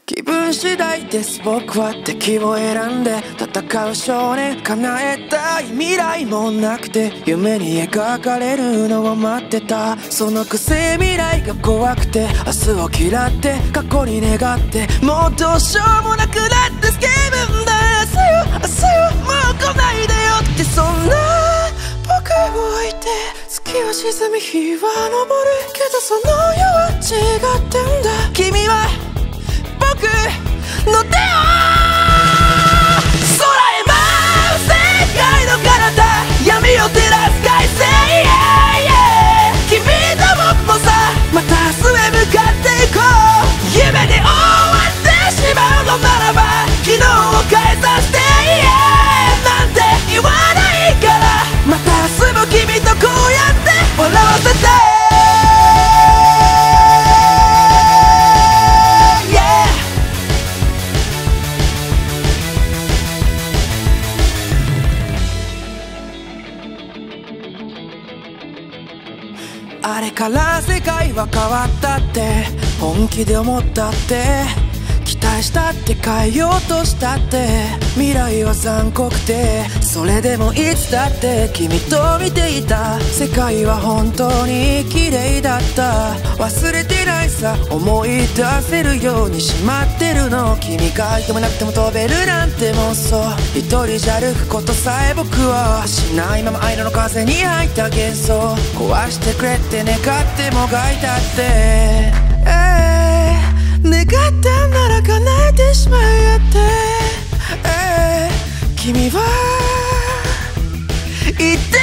気分次第です僕は敵を選んで戦う少年、叶えたい未来もなくて夢に描かれるのを待ってた。そのくせ未来が怖くて明日を嫌って過去に願ってもうどうしようもなくなって気分だ。明日よもう来ないでよってそんな僕を置いて月は沈み日は昇るけどその世は違ってんだ。君は僕の手を空へ舞う世界の彼方闇を照らす快晴、君と僕もさまた明日へ向かっていこう。夢に終わってしまうのならば昨日を変えさせてなんて言わないからまた明日も君とこうやって笑わせてあれから世界は変わったって本気で思ったって期待したって変えようとしたって未来は残酷でそれでもいつだって君と見ていた世界は本当に綺麗だった。忘れてないさ思い出せるようにしまってるの。君がいてもなくても飛べるなんて妄想一人じゃ歩くことさえ僕はしないまま愛の風に入った幻想壊してくれって願ってもがいたって願ったんなら叶えてしまえって、君は言って